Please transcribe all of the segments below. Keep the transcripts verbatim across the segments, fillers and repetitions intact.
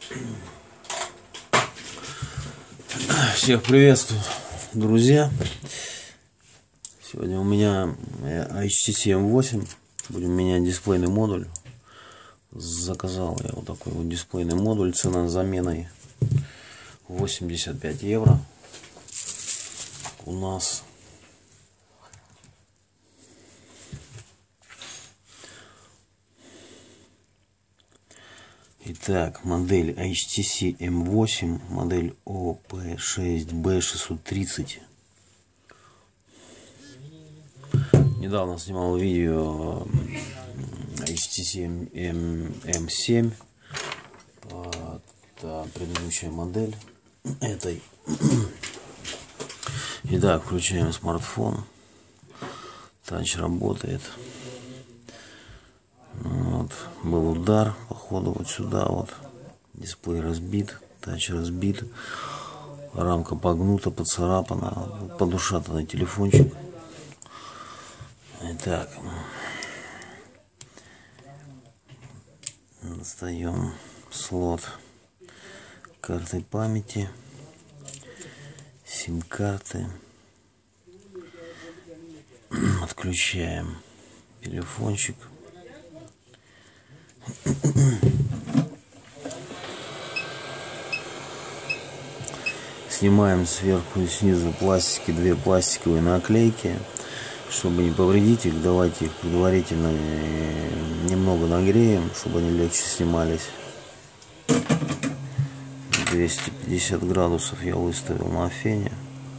Всех приветствую, друзья. Сегодня у меня эйч ти си эм восемь. Будем менять дисплейный модуль. Заказал я вот такой вот дисплейный модуль. Цена с заменой восемьдесят пять евро. У нас Итак, модель эйч ти си эм восемь, модель о пи шесть бэ шестьсот тридцать. Недавно снимал видео эйч ти си эм семь. Это предыдущая модель этой. Итак, включаем смартфон. Тач работает. Вот, был удар, походу, вот сюда вот. Дисплей разбит, тач разбит. Рамка погнута, поцарапана. Подушатанный телефончик. Итак, достаем слот карты памяти, сим-карты. Отключаем телефончик. Снимаем сверху и снизу пластики, две пластиковые наклейки. Чтобы не повредить их, давайте их предварительно немного нагреем, чтобы они легче снимались. двести пятьдесят градусов я выставил на фене.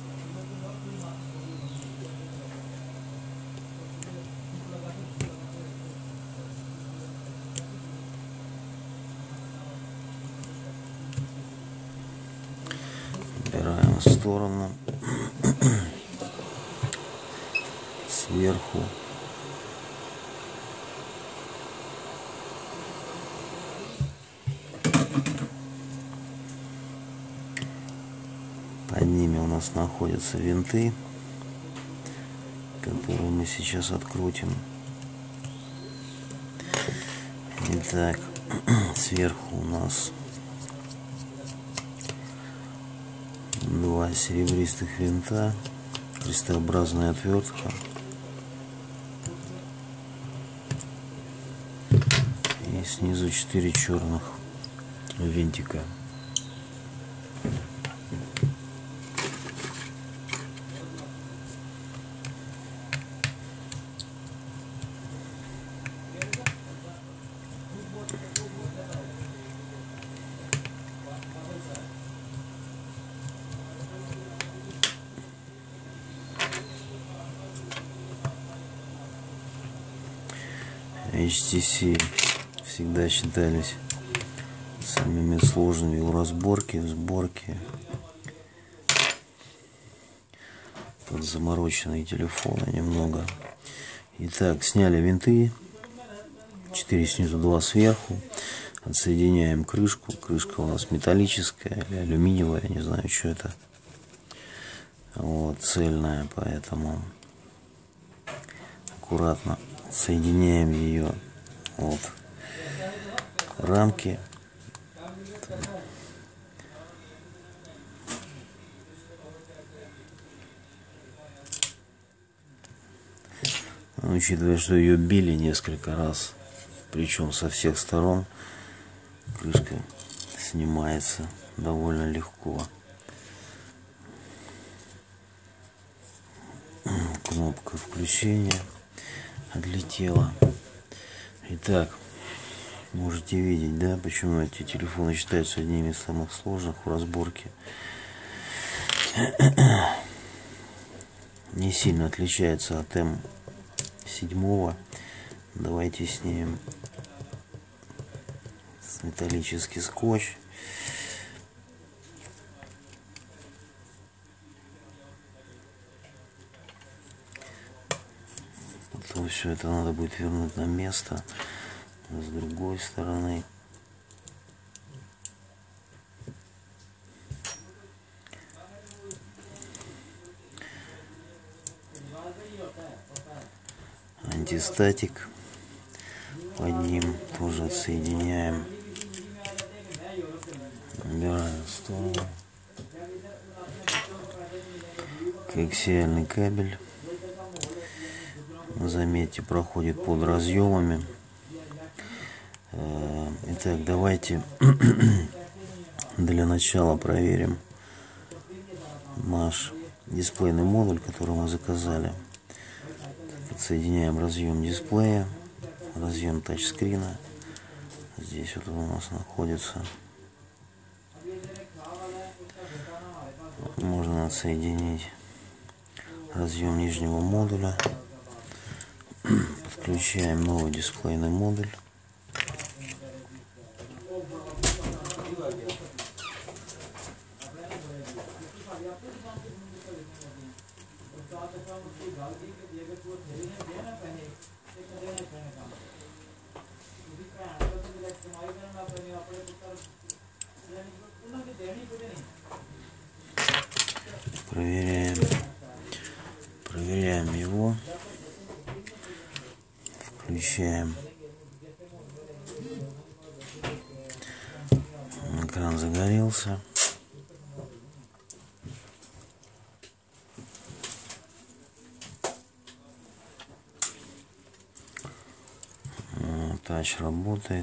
Убираем в сторону. Сверху под ними у нас находятся винты, которые мы сейчас открутим. Итак, сверху у нас два серебристых винта, крестообразная отвертка. И снизу четыре черных винтика. эйч ти си всегда считались самыми сложными в разборке, в сборке. Под замороченные телефоны немного. Итак, сняли винты. четыре снизу, два сверху. Отсоединяем крышку. Крышка у нас металлическая или алюминиевая, не знаю, что это. Вот, цельная, поэтому аккуратно соединяем ее от рамки. Учитывая, что ее били несколько раз, причем со всех сторон, крышка снимается довольно легко. Кнопка включения отлетела. Итак, можете видеть, да, почему эти телефоны считаются одними из самых сложных в разборке. Не сильно отличается от эм семь. Давайте снимем металлический скотч. Потом все это надо будет вернуть на место с другой стороны. Антистатик под ним тоже отсоединяем. Убираем в сторону. Коаксиальный кабель, заметьте, проходит под разъемами. Итак, давайте для начала проверим наш дисплейный модуль, который мы заказали. Подсоединяем разъем дисплея, разъем тачскрина. Здесь вот он у нас находится. Можно отсоединить разъем нижнего модуля. Подключаем новый дисплейный модуль. Проверяем, проверяем его, включаем. Экран загорелся. Тач работает.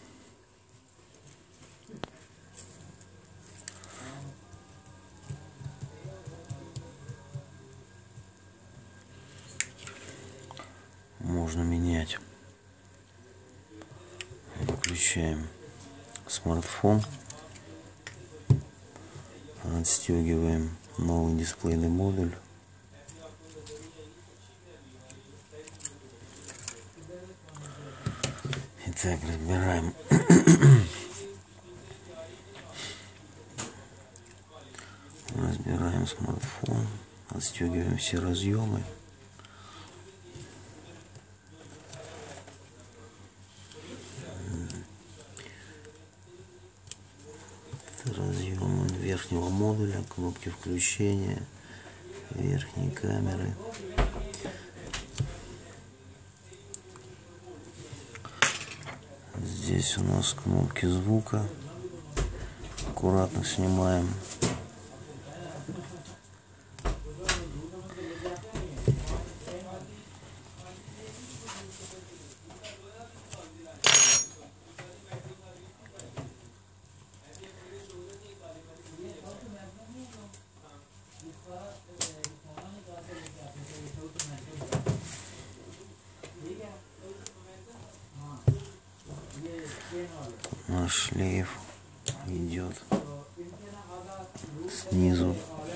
Можно менять. Выключаем смартфон. Отстегиваем новый дисплейный модуль. Итак, разбираем. Разбираем смартфон. Отстегиваем все разъемы. Разъемы верхнего модуля, кнопки включения, верхней камеры. Здесь у нас кнопки звука. Аккуратно снимаем. Наш шлейф идет снизу,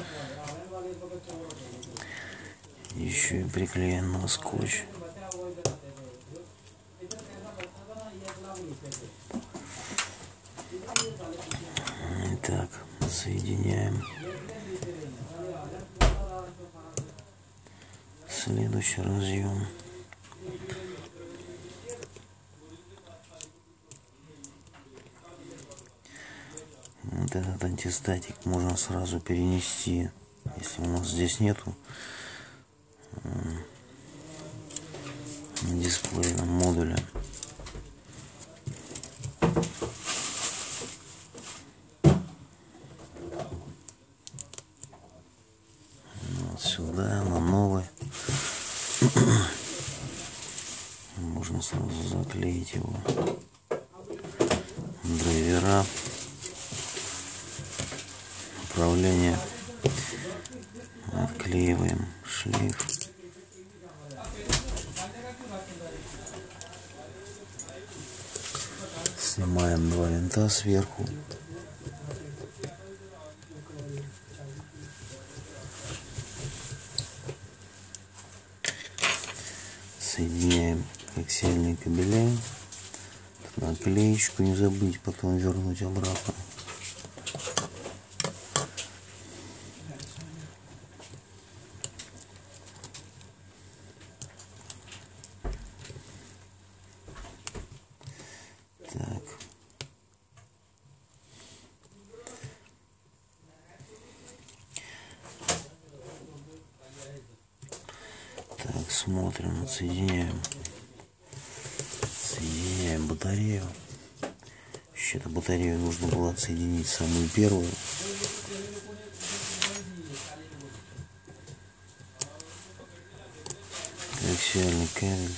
еще и приклеен на скотч. Итак, соединяем следующий разъем. Вот этот антистатик можно сразу перенести, если у нас здесь нету дисплейного модуля. Вот сюда, на новый. Можно сразу заклеить его. Драйвера. Управление. Отклеиваем шлейф. Снимаем два винта сверху. Соединяем коаксиальные кабеля. Наклеечку не забыть, потом вернуть обратно. Так. Так, смотрим, соединяем. Соединяем батарею. Вообще-то батарею нужно было отсоединить самую первую. Коаксиальный кабель.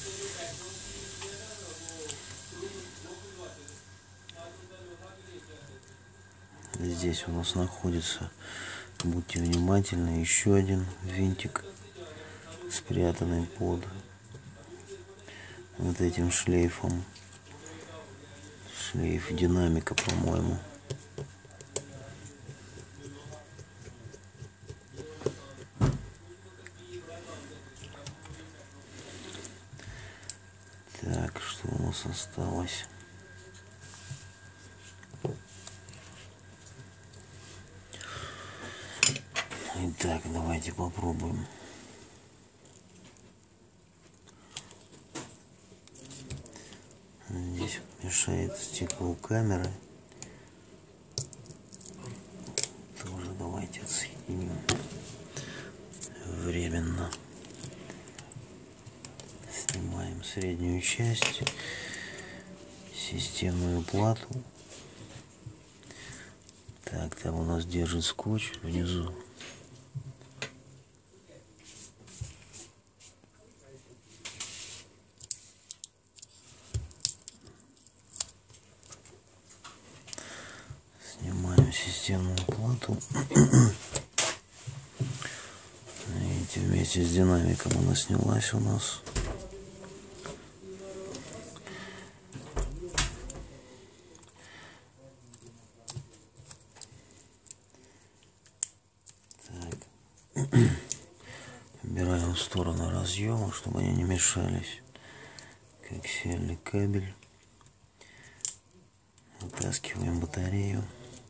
Здесь у нас находится, будьте внимательны, еще один винтик, спрятанный под вот этим шлейфом. Шлейф динамика, по-моему. Так, что у нас осталось? Итак, давайте попробуем. Здесь мешает стекло камеры. Тоже давайте отсоединим временно. Снимаем среднюю часть, системную плату. Так, там у нас держит скотч внизу. Снимаем системную плату. Видите, вместе с динамиком она снялась у нас. Так. Убираем в сторону разъема, чтобы они не мешались. Коаксиальный кабель. Вытаскиваем батарею.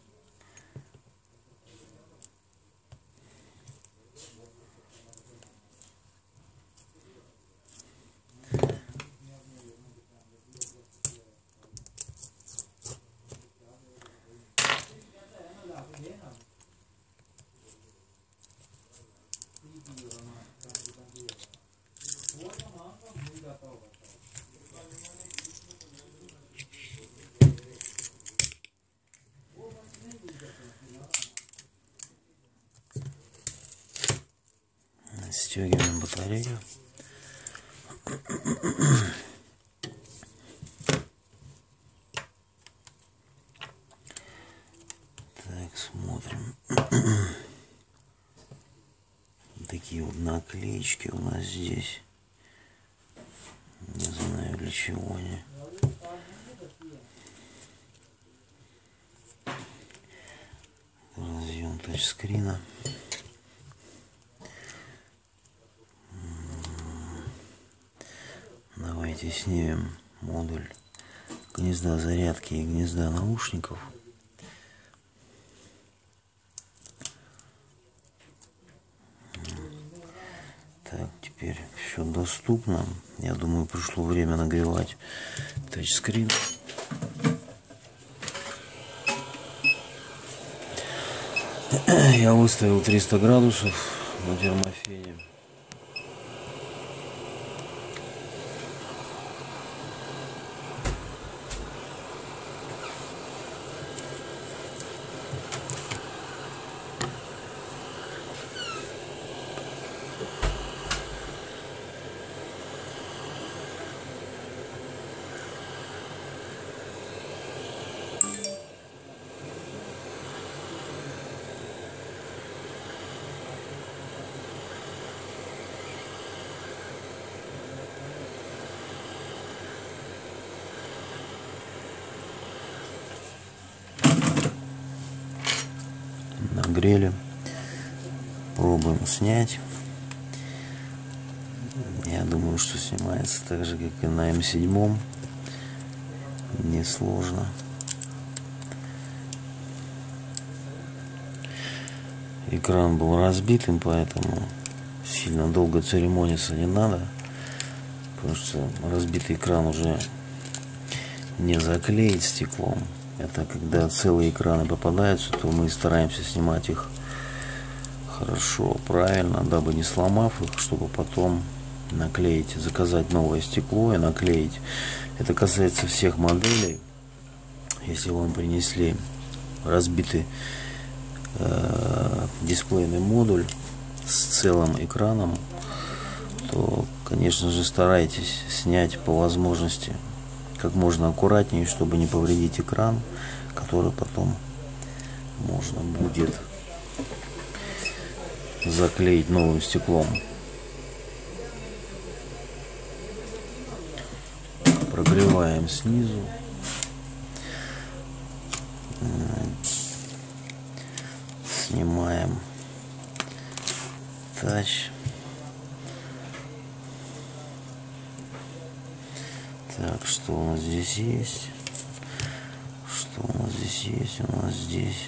Стягиваем батарею. Так, смотрим. Такие вот наклеечки у нас здесь. Не знаю, для чего они. Разъем тачскрина. Давайте снимем модуль гнезда зарядки и гнезда наушников. Так, теперь все доступно. Я думаю, пришло время нагревать тачскрин. Я выставил триста градусов на термофене. Нагрели. Пробуем снять. Я думаю, что снимается так же, как и на эм семь. Несложно. Экран был разбитым, поэтому сильно долго церемониться не надо. Потому что разбитый экран уже не заклеить стеклом. Это когда целые экраны попадаются, то мы стараемся снимать их хорошо, правильно, дабы не сломав их, чтобы потом наклеить, заказать новое стекло и наклеить. Это касается всех моделей. если вам принесли разбитый э, дисплейный модуль с целым экраном, то, конечно же, старайтесь снять по возможности как можно аккуратнее, чтобы не повредить экран, который потом можно будет заклеить новым стеклом. Прогреваем снизу. Снимаем тач. Так, что у нас здесь есть? Что у нас здесь есть? У нас здесь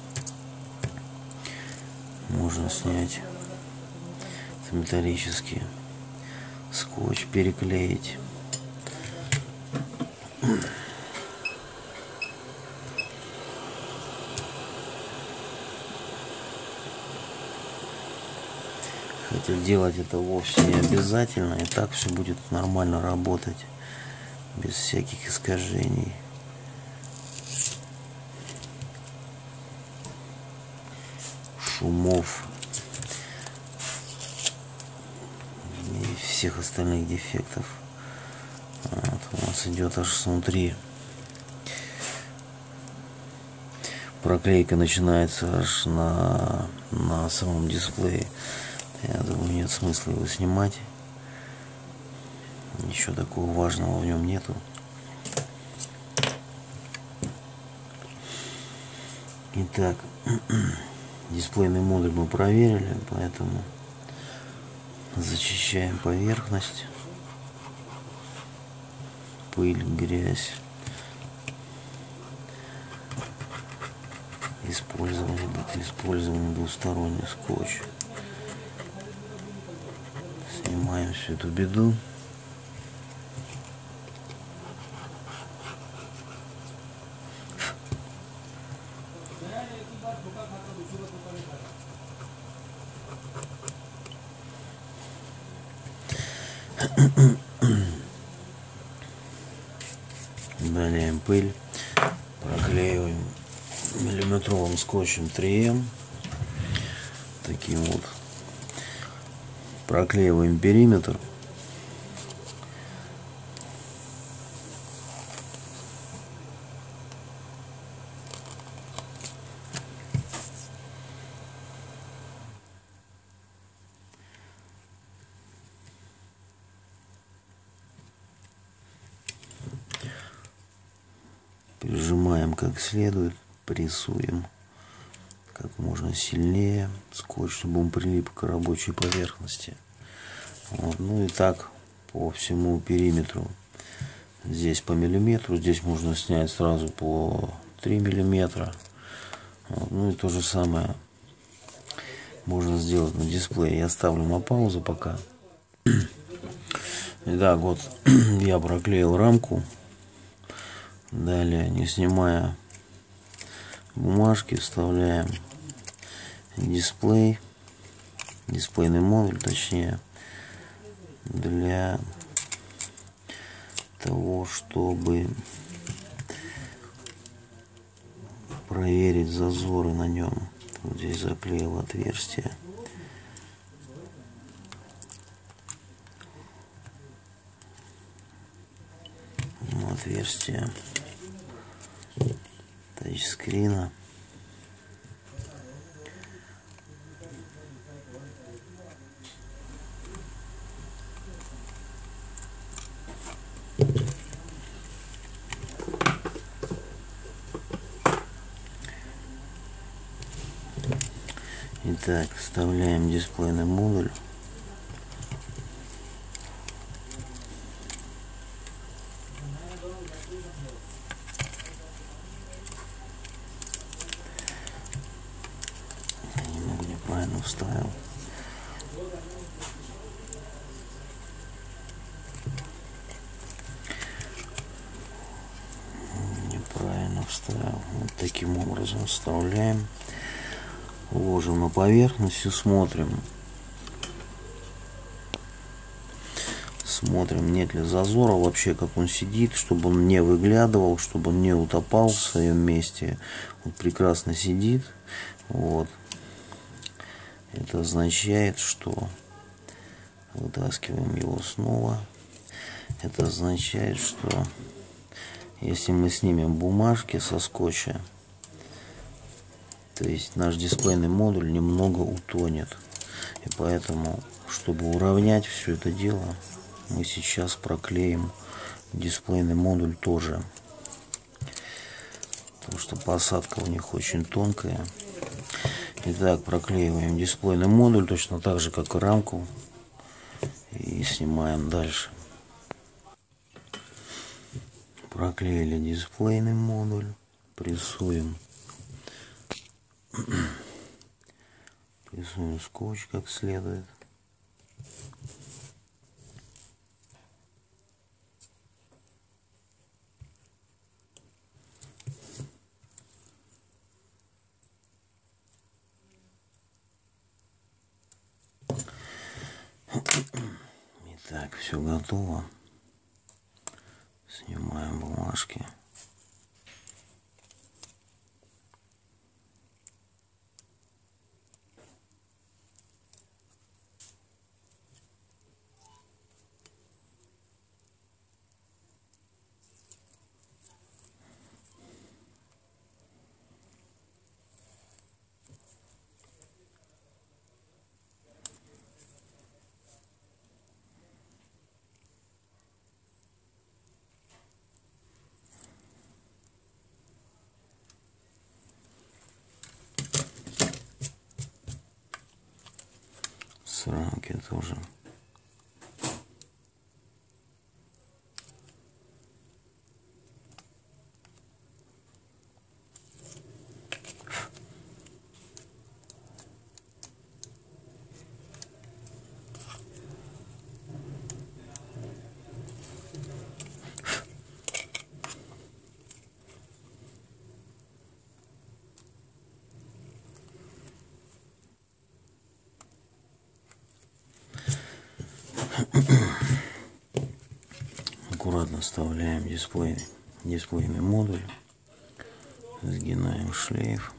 можно снять металлический скотч, переклеить. Хотя делать это вовсе не обязательно, и так все будет нормально работать, без всяких искажений. Шумов и всех остальных дефектов. Вот, у нас идет аж снутри. Проклейка начинается аж на, на самом дисплее. Я думаю, нет смысла его снимать. Ничего такого важного в нем нету. Итак, дисплейный модуль мы проверили, поэтому зачищаем поверхность. Пыль, грязь. Использовали, использовали двусторонний скотч. Снимаем всю эту беду. Удаляем пыль, проклеиваем миллиметровым скотчем три эм. Таким вот. Проклеиваем периметр. Прижимаем как следует, прессуем как можно сильнее скотч, чтобы он прилип к рабочей поверхности. Вот. Ну и так по всему периметру. Здесь по миллиметру, здесь можно снять сразу по три миллиметра. Вот. Ну и то же самое можно сделать на дисплее. Я ставлю на паузу пока. Итак, вот я проклеил рамку. Далее, не снимая бумажки, вставляем дисплей, дисплейный модуль, точнее, для того, чтобы проверить зазоры на нем. Вот здесь заклеил отверстие. Отверстие тачскрина. Итак, вставляем дисплейный модуль. Немного неправильно вставил. Неправильно вставил. Вот таким образом вставляем. Ложим на поверхность и смотрим. Смотрим, нет ли зазора вообще, как он сидит, чтобы он не выглядывал, чтобы он не утопал в своем месте. Он прекрасно сидит. Вот. Это означает, что вытаскиваем его снова. Это означает, что если мы снимем бумажки со скотча, то есть наш дисплейный модуль немного утонет. И поэтому, чтобы уравнять все это дело, мы сейчас проклеим дисплейный модуль тоже. Потому что посадка у них очень тонкая. Итак, проклеиваем дисплейный модуль точно так же, как и рамку. И снимаем дальше. Проклеили дисплейный модуль. Прессуем. Прессуем скотч как следует. Итак, все готово. Снимаем бумажки. С рамки тоже. Аккуратно вставляем дисплей, дисплейный модуль, сгинаем шлейф.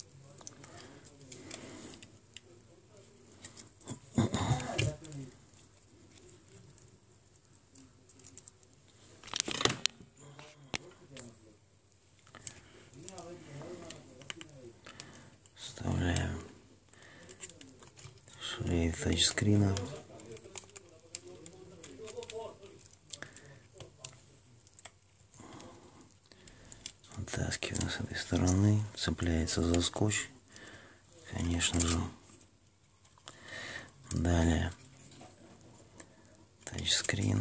Вставляем шлейф тачскрина. Вытаскиваем с этой стороны, цепляется за скотч, конечно же. Далее тачскрин.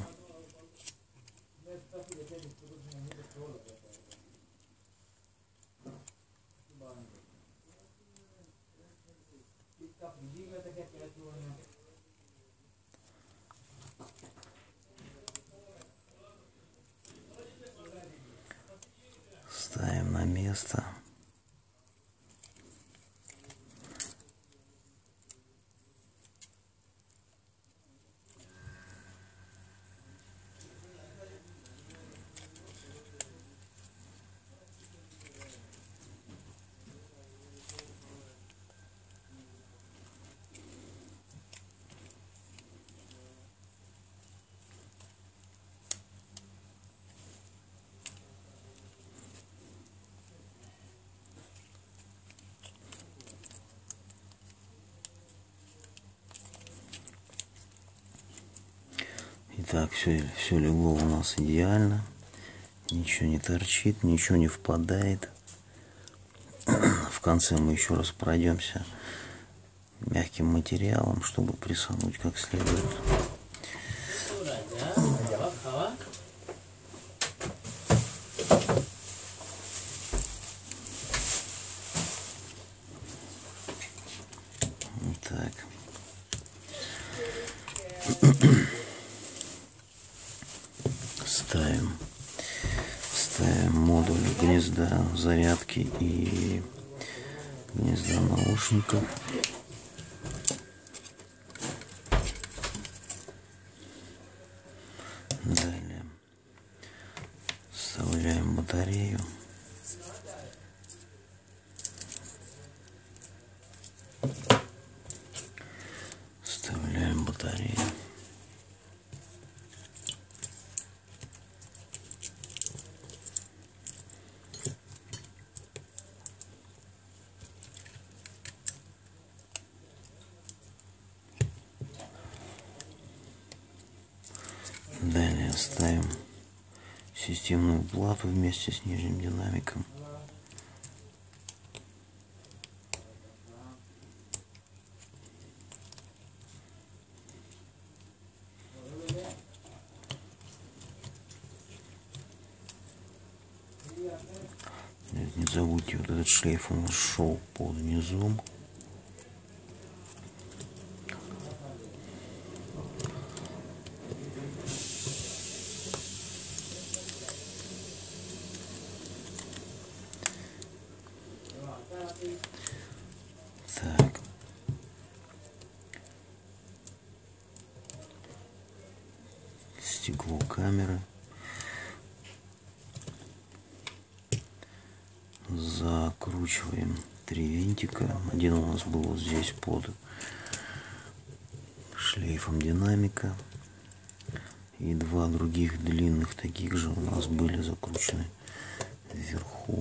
Ставим на место. Итак, все, все легло у нас идеально. Ничего не торчит, ничего не впадает. В конце мы еще раз пройдемся мягким материалом, чтобы прессануть как следует. Так. Ставим, ставим модуль гнезда зарядки и гнезда наушников. системную плату вместе с нижним динамиком. Не забудьте, вот этот шлейф у нас шел под низом. Так. Стекло камеры. Закручиваем три винтика. Один у нас был вот здесь под шлейфом динамика. И два других длинных таких же у нас были закручены вверху.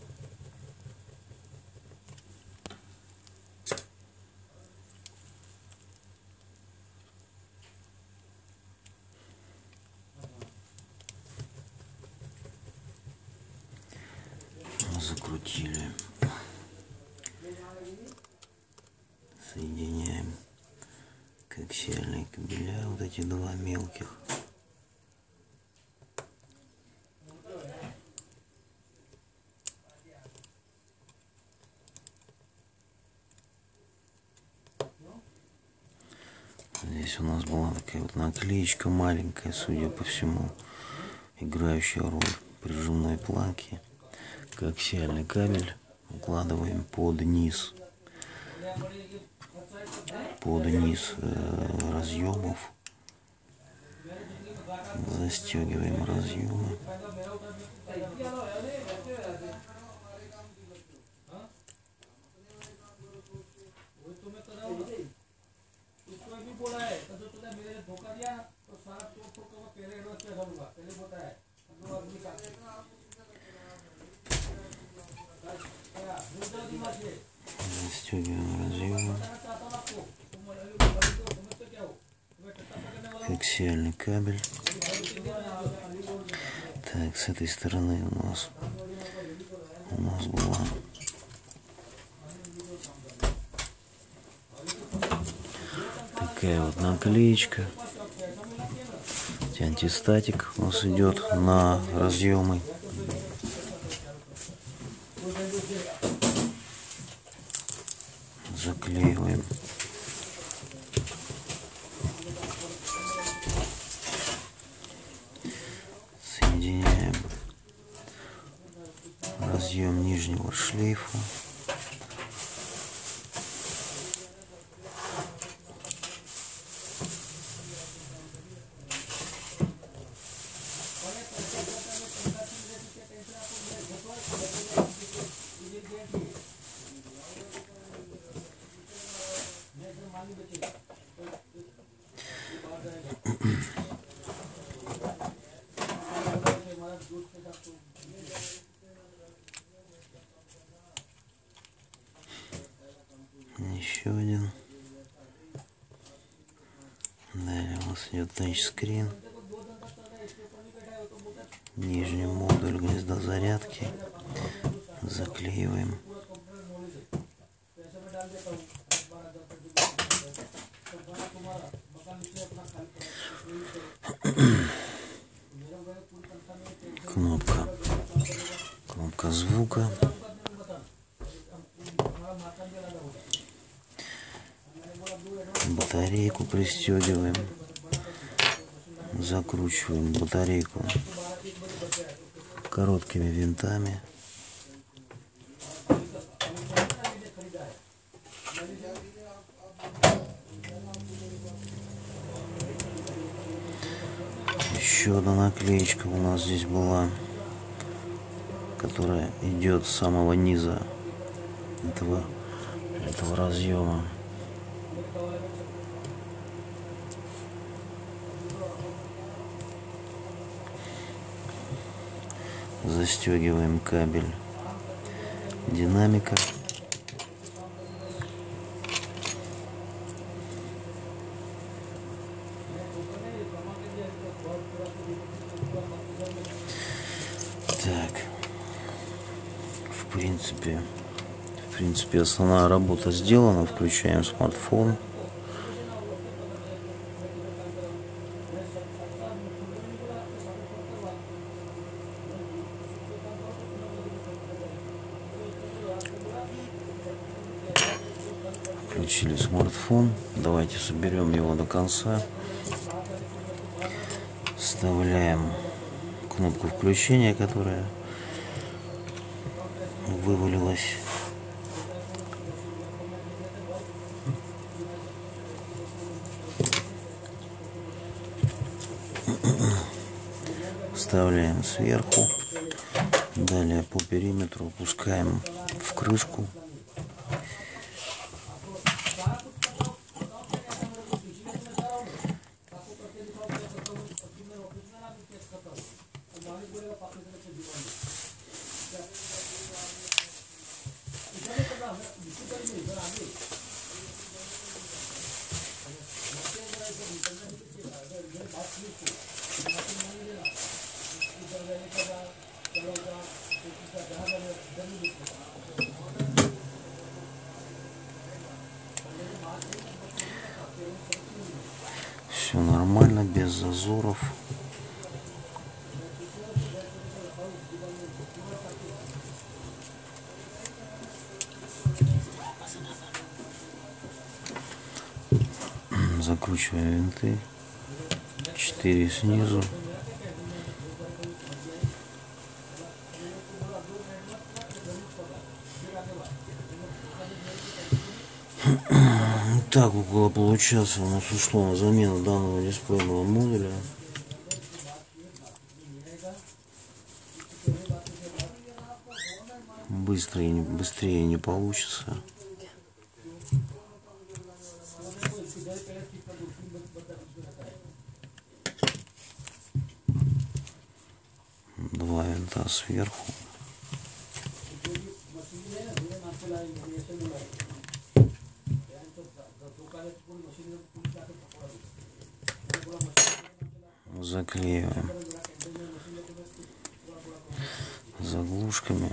Закрутили. Соединяем коаксиальные кабеля, вот эти два мелких. Здесь у нас была такая вот наклеечка маленькая, судя по всему, играющая роль прижимной планки. Коаксиальный кабель укладываем под низ, под низ э, разъемов, застегиваем разъемы. Застегиваем разъемы. Коаксиальный кабель. Так, с этой стороны у нас у нас была такая вот наклеечка. Антистатик у нас идет на разъемы. Заклеиваем. Соединяем разъем нижнего шлейфа. Еще один. Далее у нас идет тачскрин. Нижний модуль гнезда зарядки. Заклеиваем. Кнопка. Кнопка звука. Батарейку пристегиваем. Закручиваем батарейку короткими винтами. Еще одна наклеечка у нас здесь была, которая идет с самого низа этого, этого разъема. Застегиваем кабель динамика. принципе, в принципе, основная работа сделана. Включаем смартфон. Включили смартфон. Давайте соберем его до конца. Вставляем кнопку включения, которая вывалилась. Вставляем сверху. Далее по периметру опускаем в крышку. Все нормально, без зазоров. Закручиваем винты. четыре снизу. Так, около получаса у нас ушло на замену данного дисплейного модуля. Быстро и не, быстрее не получится. Два винта сверху. Заклеиваем заглушками.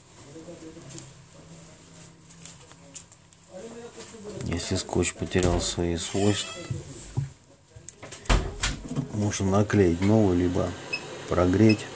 Если скотч потерял свои свойства, можно наклеить новый, либо прогреть.